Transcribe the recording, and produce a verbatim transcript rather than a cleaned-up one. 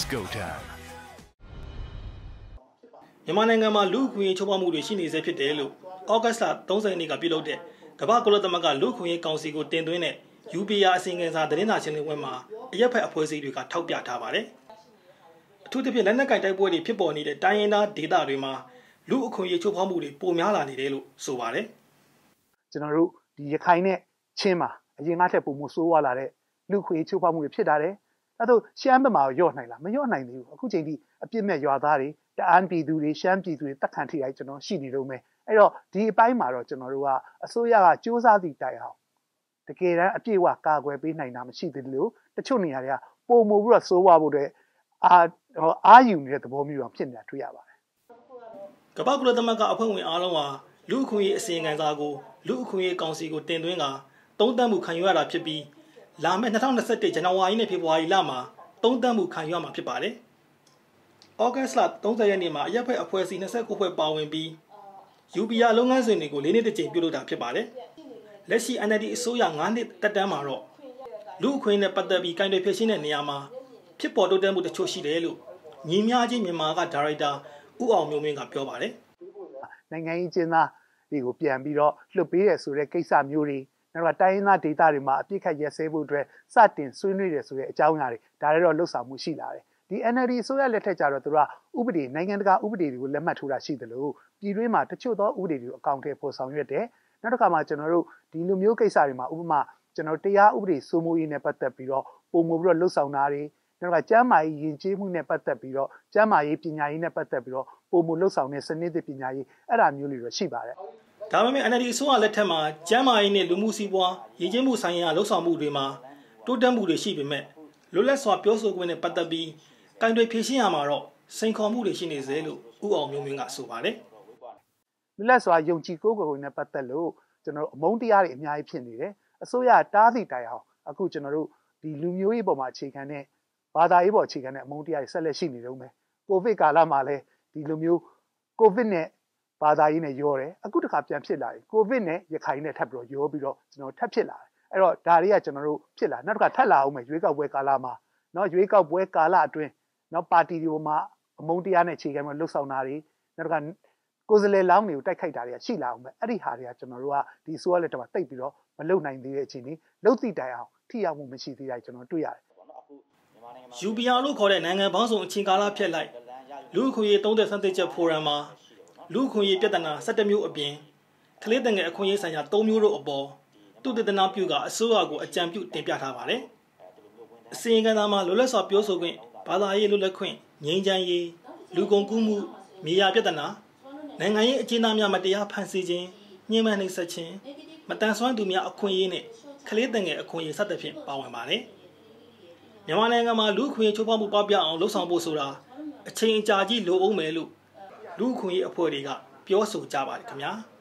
go time မြန်မာနိုင်ငံမှာလူ့အခွင့်အရေးချိုးဖောက်မှုတွေရှိနေစေဖြစ်တယ်လို့ဩဂတ်စ်လ၃၀ရက်နေ့ကပြုလုပ်တဲ့ကမ္ဘာကုလသမဂ္ဂလူ့အခွင့်အရေးကောင်စီကိုတင်သွင်းတဲ့ ယူ ပီ အာ အစီရင်ခံစာသတင်းစာရှင်းလင်းပွဲမှာအရက်ဖက်အဖွဲ့အစည်းတွေကထောက်ပြထားပါတယ်။အထူးသဖြင့်လက်နက်ကိုင်တိုက်ပွဲတွေဖြစ်ပေါ်နေတဲ့တိုင်းရင်းသားဒေသတွေမှာလူ့အခွင့်အရေးချိုးဖောက်မှုတွေပိုများလာနေတယ်လို့ဆိုပါတယ်။ကျွန်တော်တို့ဒီရခိုင်နဲ့ချင်းမှာအရင်ကထက်ပိုမိုဆိုးဝါးလာတဲ့လူ့အခွင့်အရေးချိုးဖောက်မှုတွေဖြစ်လာတယ်။အဲဒါရှမ်းဘက်မှာရော့နိုင်လားမရော့နိုင်သေးဘူး။အခုချိန်ထိအပြစ်မဲ့ရွာသားတွေတအန်းပြည်သူတွေရှမ်းပြည်သူတွေတက်ခံထိတိုင်းကျွန်တော်ရှိနေတော့မယ်။အဲ့တော့ဒီအပိုင်းမှာတော့ကျွန်တော်တို့ကအစိုးရကစူးစမ်းသည့်တိုင်အောင်တကယ်တမ်းအပြည့်အဝကာကွယ်ပေးနိုင်တာမရှိသေးလို့တချို့နေရာတွေကပုံမို့ပြီးတော့စိုးဝါဖို့တဲ့အာအာယူနေတဲ့သဘောမျိုးတော့ဖြစ်နေတာတွေ့ရပါတယ်။ကမ္ဘာကုလသမဂ္ဂအဖွဲ့ဝင်အားလုံးဟာလူ့အခွင့်အရေးအစီရင်ခံစာကိုလူ့အခွင့်အရေးကောင်စီကိုတင်သွင်းကသုံးသပ်မှုခံယူရတာဖြစ်ပြီးလာမယ့်၂၀၂၁ဇန်နဝါရီနဲ့ဖေဖော်ဝါရီလမှာသုံးသပ်မှုခံယူရမှာဖြစ်ပါတယ်။ဩဂတ်စ်လ၃၀ရက်နေ့မှာအရက်ဖက်အဖွဲ့အစည်း၂၉ဖွဲ့ပါဝင်ပြီး ယူ ပီ အာ လုပ်ငန်းစဉ်တွေကိုလေးနှစ်တစ်ကြိမ်ပြုလုပ်တာဖြစ်ပါတယ်။လက်ရှိ အန် အယ်လ် ဒီ အစိုးရ၅နှစ်တက်တန်းမှာတော့လူ့အခွင့်အရေးနဲ့ပတ်သက်ပြီးကိုင်တွယ်ဖြေရှင်းတဲ့နေရာမှာဖြစ်ပေါ်တိုးတက်မှုတချို့ရှိတယ်လို့ညီမျှခြင်းမြန်မာကဒါရိုက်တာဦးအောင်မျိုးမင်းကပြောပါတယ်။နိုင်ငံရေးကျင်းသားတွေကိုပြန်ပြီးတော့လွှတ်ပေးရဆိုတဲ့ကိစ္စမျိုးတွေနောက်ကတိုင်းရင်းသားဒေသတွေမှာအပြစ်ခတ်ရဲစဲဖို့အတွက်စတင်ဆွေးနွေးတယ်ဆိုတဲ့အကြောင်းအရာတွေဒါတွေတော့လှုပ်ဆောင်မှုရှိလာတယ်။ဒီ အန် အယ်လ် ဒီ အစိုးရလက်ထက်ကျတော့သူကဥပဒေနိုင်ငံတကာဥပဒေတွေကိုလက်မှတ်ထိုးတာရှိတယ်လို့ပြည်တွင်းမှာတချို့သောဥပဒေတွေကိုအကောင့်ထဲပေါ်ဆောင်ရွက်တယ်။နောက်တစ်ခါမှကျွန်တော်တို့ဒီလိုမျိုးကိစ္စတွေမှာဥပမာကျွန်တော်တရားဥပဒေစိုးမိုးရေးနဲ့ပတ်သက်ပြီးတော့ပုံမှုပြီးတော့လှုပ်ဆောင်တာတွေနောက်ကကျမ်းမာရေးယဉ်ကျေးမှုနဲ့ပတ်သက်ပြီးတော့ကျမ်းမာရေးပညာရေးနဲ့ပတ်သက်ပြီးတော့ပုံမှုလှုပ်ဆောင်တဲ့စနစ်သစ်ပညာရေးအဲ့ဒါမျိုးတွေတော့ရှိပါတယ်။ဒါပေမဲ့ အန် အယ်လ် ဒီ အစိုးရလက်ထက်မှာကျမ်းမာရေးနဲ့လူမှုစီးပွားရည်ကျင်းမှုဆိုင်ရာလှုပ်ဆောင်မှုတွေမှာတိုးတက်မှုတွေရှိပေမဲ့လွတ်လပ်စွာပြောဆိုခွင့်နဲ့ပတ်သက်ပြီးကိုင်တွယ်ဖြေရှင်းရမှာတော့စိန်ခေါ်မှုတွေရှိနေစေလို့ဦးအောင်မျိုးမင်းကဆိုပါတယ်။လွတ်လပ်စွာယုံကြည်ကိုးကွယ်ခွင့်နဲ့ပတ်သက်လို့ကျွန်တော်တို့အမုန်းတရားတွေအများကြီးဖြစ်နေတယ်။အစိုးရတားသည့်တိုင်အောင်အခုကျွန်တော်တို့ဒီလူမျိုးရေးပေါ်မှာအခြေခံတဲ့ဘာသာရေးပေါ်အခြေခံတဲ့အမုန်းတရားတွေဆက်လက်ရှိနေတော့မယ်။ကိုဗစ်ကာလမှာလည်းဒီလိုမျိုးကိုဗစ်နဲ့ဘာသာရေးနဲ့ရောတယ်အခုတခါပြန်ဖြစ်လာပြီကိုဗစ်နဲ့ရခိုင်နဲ့ထပ်ပြီးတော့ရောပြီးတော့ကျွန်တော်ထပ်ဖြစ်လာတယ်အဲ့တော့ဒါတွေကကျွန်တော်တို့ဖြစ်လာနောက်တစ်ခါထပ်လာအောင်မယ်ရွေးကောက်ပွဲကာလမှာเนาะရွေးကောက်ပွဲကာလအတွင်းเนาะပါတီတွေပေါ်မှာအမုန်းတရားနဲ့အခြေခံပြီးလှုပ်ဆောင်တာတွေနောက်တစ်ခါကိုယ်စားလှယ်လောင်းတွေကိုတိုက်ခိုက်တာတွေကရှိလာအောင်မယ်အဲ့ဒီဟာတွေကကျွန်တော်တို့ကဒီဆိုရလက်တမှာတိတ်ပြီးတော့မလုပ်နိုင်သေးတဲ့အချိန်นี้လှုပ်သည့်တိုင်အောင်ထိရောက်မှုမရှိသေးတာကျွန်တော်တွေ့ရတယ်ယူ ပီ အာ လို့ခေါ်တဲ့နိုင်ငံပေါင်းစုံအချင်းကာလဖြတ်လိုက်လူ့အခွင့်အရေးသုံးသက်ဆန်းသစ်ချက်ဖိုရမ်မှာလူ့အခွင့်အရေးပြဿနာ၁၁မျိုးအပြင်ကလေးတငယ်အခွင့်အရေးဆိုင်ရာ၃မျိုးတို့အပေါ်သူတည်တနာပြုကအစိုးရကိုအကြံပြုတင်ပြထားပါတယ်။အစီရင်ခံစာမှာလွတ်လပ်စွာပြောဆိုခွင့်ဘာသာရေးလွတ်လပ်ခွင့်ငြိမ်းချမ်းရေးလူကုန်ကူးမှုမြေယာပြဿနာနိုင်ငံရေးအကျဉ်းသားများမတရားဖမ်းဆီးခြင်းညှဉ်းပန်းနှိပ်စက်ခြင်းမတန်ဆွမ်းသူများအခွင့်အရေးနဲ့ကလေးတငယ်အခွင့်အရေးစသဖြင့်ပါဝင်ပါတယ်။မြန်မာနိုင်ငံမှာလူ့အခွင့်အရေးချိုးဖောက်မှုပပျောက်အောင်လှုံ့ဆော်ဖို့ဆိုတာအချိန်အကြာကြီးလိုအောင်မယ်လို့လူ့အခွင့်အရေးအဖွဲ့တွေကပြောဆိုကြပါတယ်ခင်ဗျာ။